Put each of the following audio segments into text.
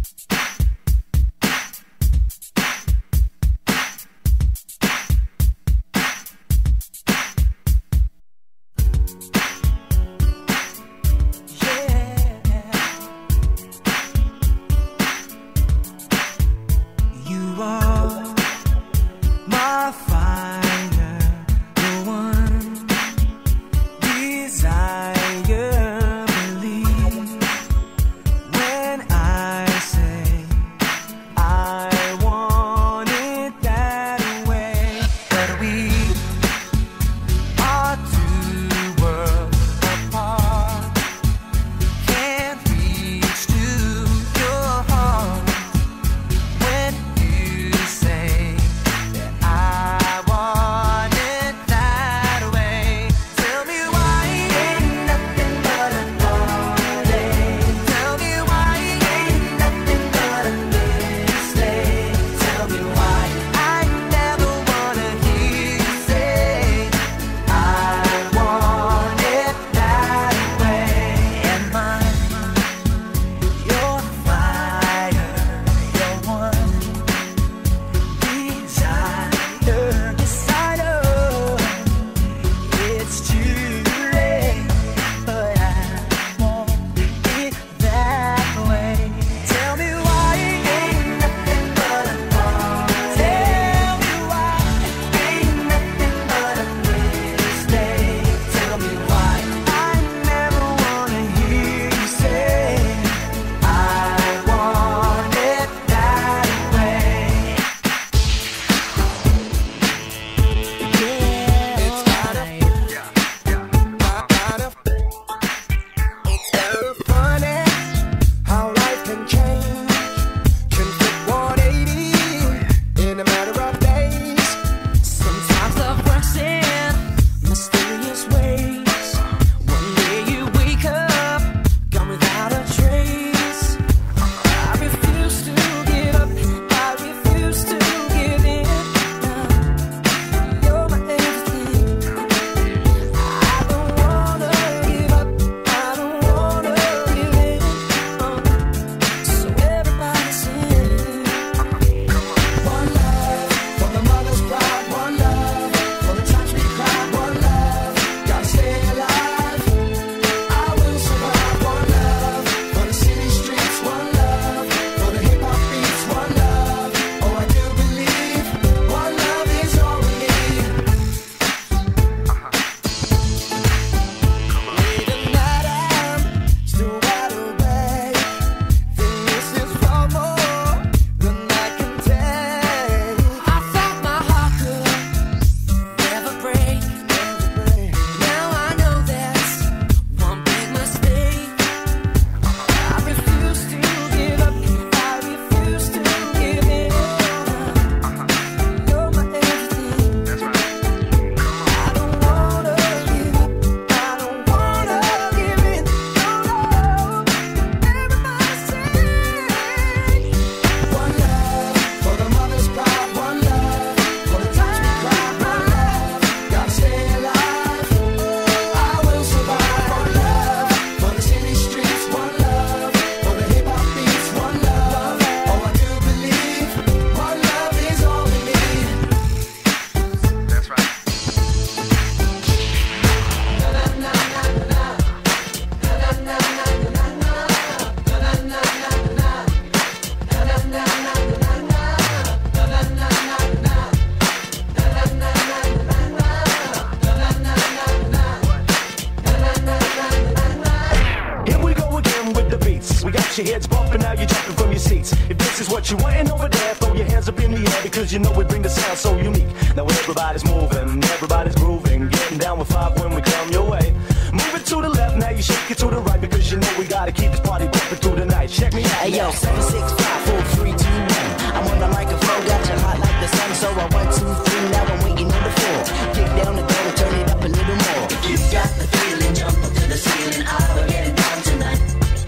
your heads bumping, now you're jumping from your seats. If this is what you're wanting over there, throw your hands up in the air, because you know we bring the sound so unique. Now everybody's moving, everybody's grooving, getting down with 5 when we come your way. Move it to the left, now you shake it to the right, because you know we gotta keep this party bumping through the night. Check me out. Hey yo, 7, 6, 5, 4, 3, 2, 1. I'm on the microphone, got you hot like the sun, so I 1, 2, 3, now I'm waiting on the floor. Kick down the door and turn it up a little more. If you got the feeling, jump up to the ceiling, I'll get it down tonight.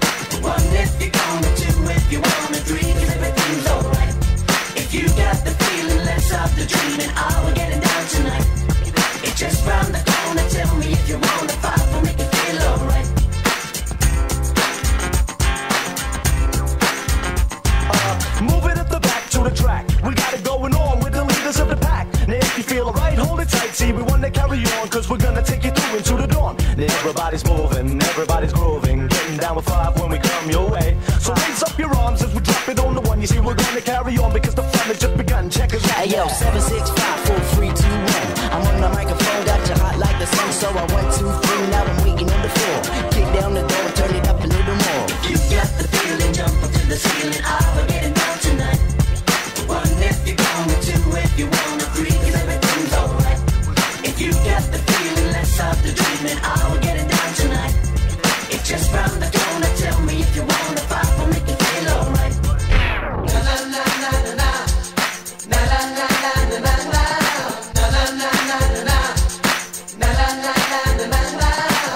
1 if you're gonna, 2 if you wanna, 3 'cause everything's alright. If you got the feeling, let's stop the dreaming, I'll get it down tonight. It's just round the corner, tell me if you wanna, 5 will make you feel alright. We got it going on with the leaders of the pack. Now if you feel alright, hold it tight. See, we wanna carry on, cause we're gonna take you through into the dawn. Now everybody's moving, everybody's grooving, getting down with 5 when we come your way. So raise up your arms as we drop it on the one. You see, we're gonna carry on because the fun has just begun. Check us out. Hey yo, 765, 4, 3, 2, 1. I'm on the microphone, got you hot like the sun. So I 1, 2, 3, now I'm waiting on the floor. Kick down the door and turn it up a little more. You got the feeling, jump up to the ceiling. We're getting down tonight. 1 if you're gonna, 2 if you wanna, 3 cause everything's alright. If you got the feeling, let's start the dreaming. We're getting down tonight. It's just round the corner. Tell me if you wanna, 5 will make you feel alright. Na na na na na na. Na na na na na na na. Na na na na na na. Na na na na na na na.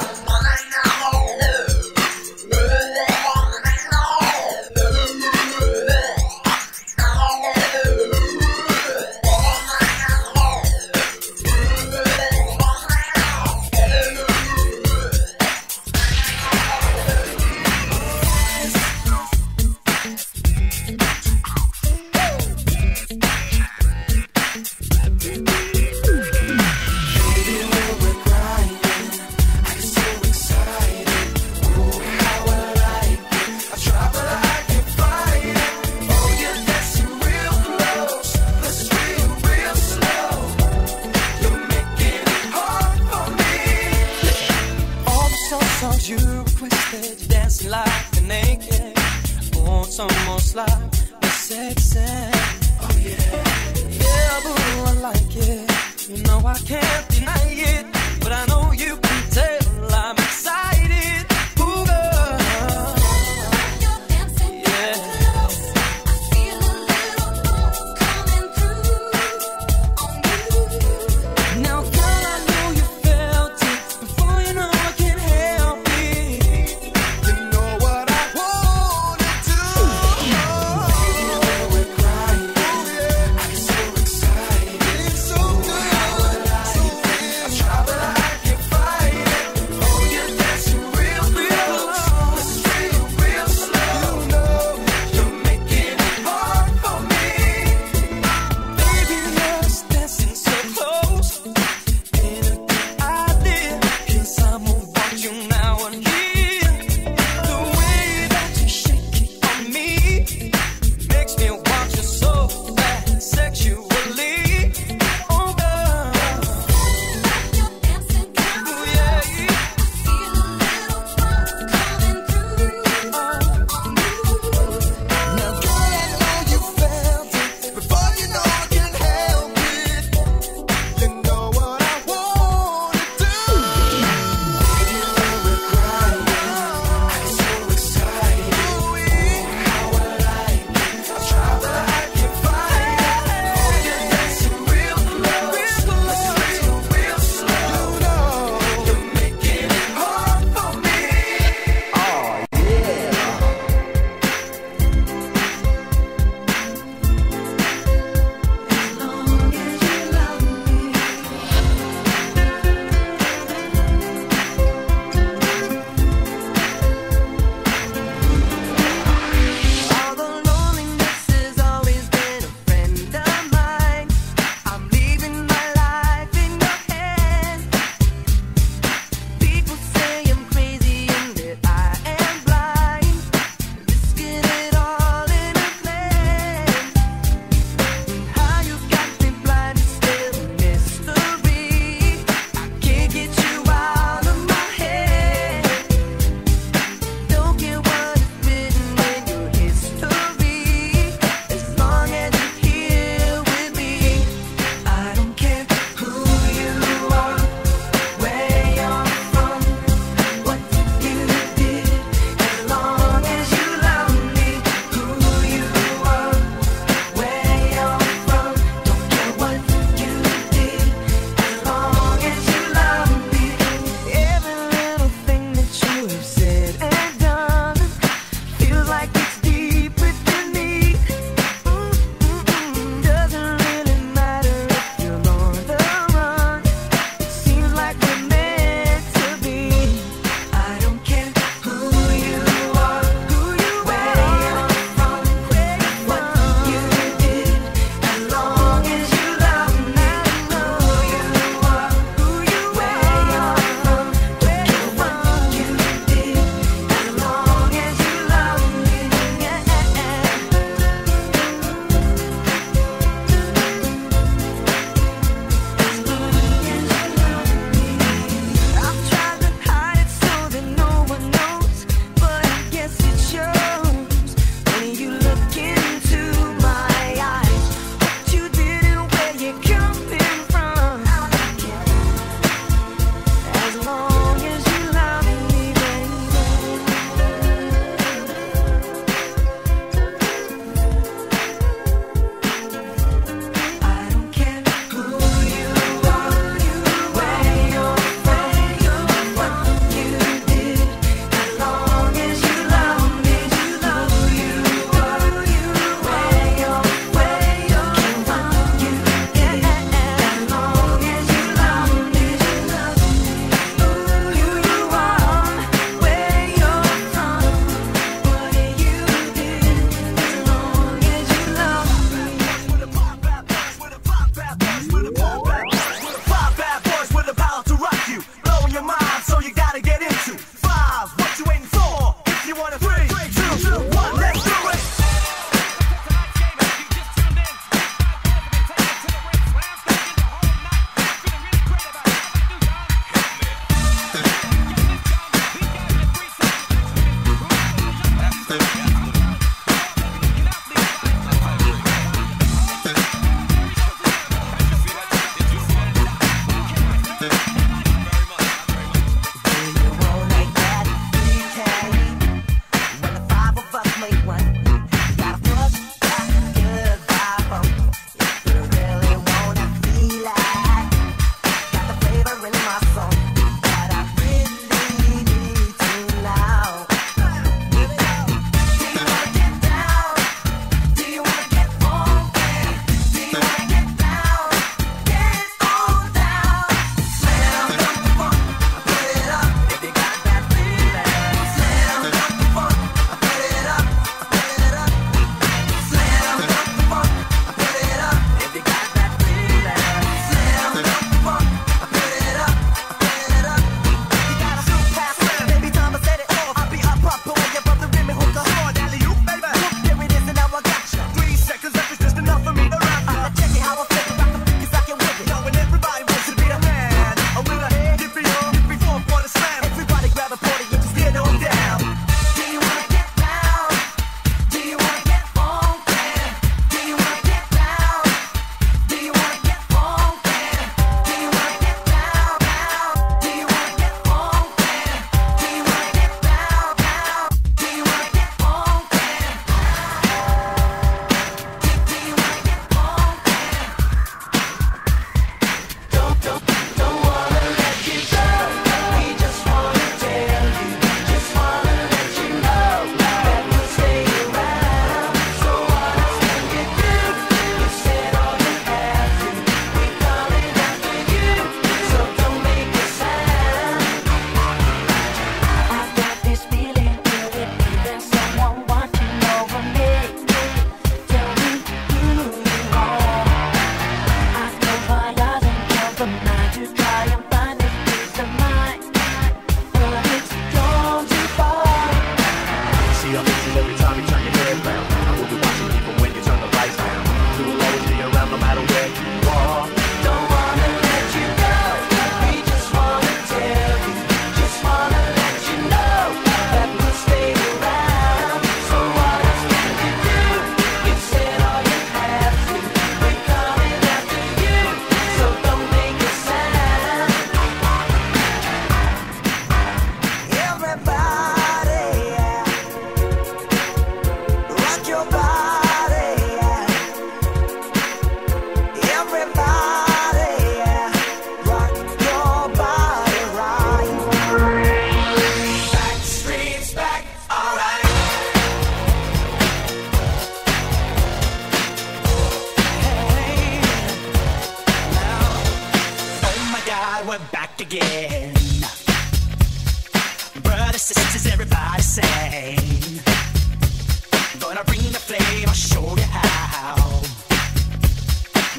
You requested you dancing like you're naked. Want some more slide, but sexy. Oh yeah, yeah, boo, I like it. You know I can't deny it, but I know you can tell I'm excited. Ooh, girl. You're dancing close. I feel a little bump coming through on you. Now, girl, I know you felt it before you know I can help. Fire.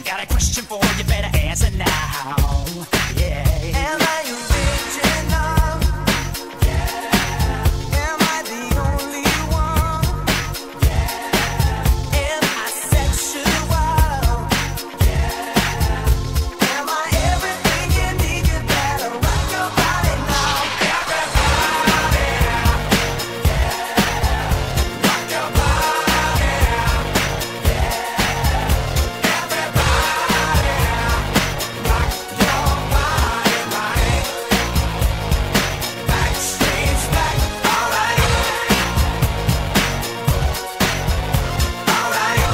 Got a question for you, better answer now. Yeah. Am I original? Yeah. Am I the only one? Yeah. Am I sexual? Yeah. Am I everything you need? You better rock your body now. Everybody, yeah. Rock your body, yeah. Everybody, rock your body, right? Backstreet's back, alright. Alright.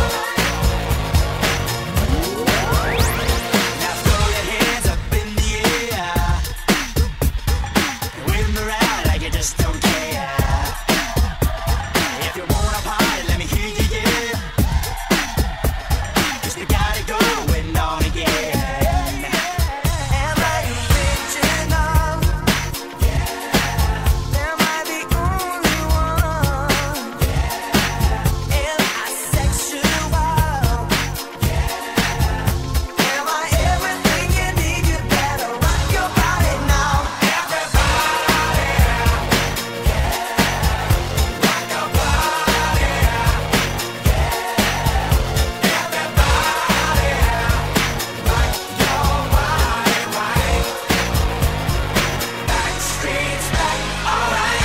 Now throw your hands up in the air. Wave them around like you just don't care. If you wanna party, let me hear you, yeah. 'Cause we got it going on again. Am I original? Am I the only one? Am I sexual? Am I everything you need? You better rock your body now. Everybody, rock your body, everybody, rock your body, right? Backstreet's back, alright.